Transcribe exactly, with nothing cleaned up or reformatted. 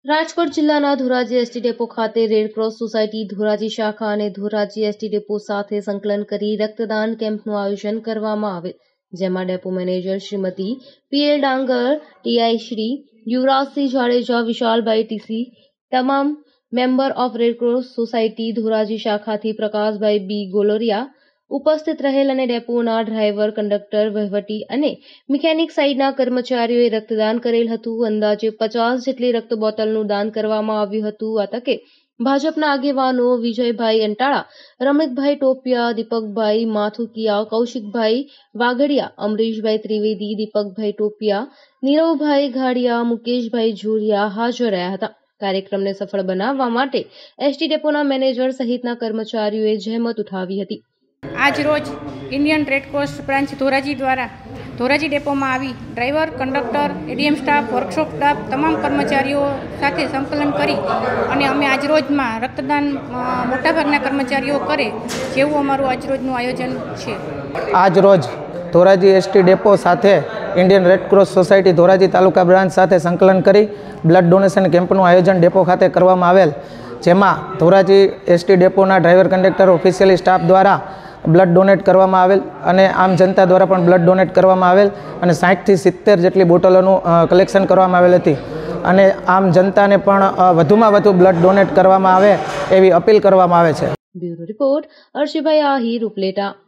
રાજકોટ જિલ્લાના Dhoraji ST depot ખાતે Red Cross society Dhoraji શાખા અને ધોરાજી એસટી ડેપો સાથે સંકલન કરી રક્તદાન કેમ્પનું આયોજન કરવામાં આવેલ, જેમાં ડેપો મેનેજર શ્રીમતી પીએલ ડાંગર, ટીઆઈ શ્રી યુવરાજસિંહ જાડેજા, વિશાલભાઈ ટીસી, તમામ member of Red Cross society Dhoraji શાખાથી Prakashbhai બી ગોલોરિયા ઉપસ્થિત રહેલ અને ડેપોના ડ્રાઈવર, કંડક્ટર, વહીવટી અને મિકેનિક સાઈડના કર્મચારીઓએ રક્તદાન કરેલ હતું. અંદાજે પચાસ જેટલી રક્ત બોટલનું દાન કરવામાં આવ્યું હતું. આ તકે ભાજપના આગેવાનો વિજયભાઈ અંટાળા, રમણભાઈ ટોપિયા, દીપકભાઈ માથુકિયા, કૌશિકભાઈ વાગડિયા, અમરીશભાઈ ત્રિવેદી, દીપકભાઈ ટોપિયા, નીરવભાઈ ઘાડિયા, મુકેશભાઈ જોરિયા હાજર રહ્યા હતા. કાર્યક્રમને સફળ બનાવવા માટે એસટી ડેપોના મેનેજર સહિતના કર્મચારીઓએ જહેમત ઉઠાવી હતી. આજ રોજ ઇન્ડિયન રેડક્રોસ બ્રાન્ચ ધોરાજી દ્વારા ધોરાજી ડેપોમાં આવી driver, conductor, ADM staff, workshop staff તમામ કર્મચારીઓ સાથે સંકલન કરી અને અમે આજરોજમાં રક્તદાન મોટાભાગના કર્મચારીઓ કરે જેવું અમારું આજરોજનું આયોજન છે. આજ રોજ ધોરાજી એસટી ડેપો સાથે ઇન્ડિયન રેડક્રોસ સોસાયટી ધોરાજી તાલુકા બ્રાન્ચ સાથે સંકલન કરી બ્લડ ડોનેશન કેમ્પનું આયોજન ડેપો ખાતે કરવામાં આવેલ, જેમાં ધોરાજી એસટી ડેપોના ડ્રાઈવર, કંડક્ટર, ઓફિશિયલી સ્ટાફ દ્વારા બ્લડ ડોનેટ કરવામાં આવેલ અને આમ જનતા દ્વારા પણ બ્લડ ડોનેટ કરવામાં આવેલ અને સાઠથી સિત્તેર જેટલી બોટલોનું કલેક્શન કરવામાં આવેલ હતી અને આમ જનતાને પણ વધુમાં વધુ બ્લડ ડોનેટ કરવામાં આવે એવી અપીલ કરવામાં આવે છે. Bureau report, Arshibhai Ahir, Upleta.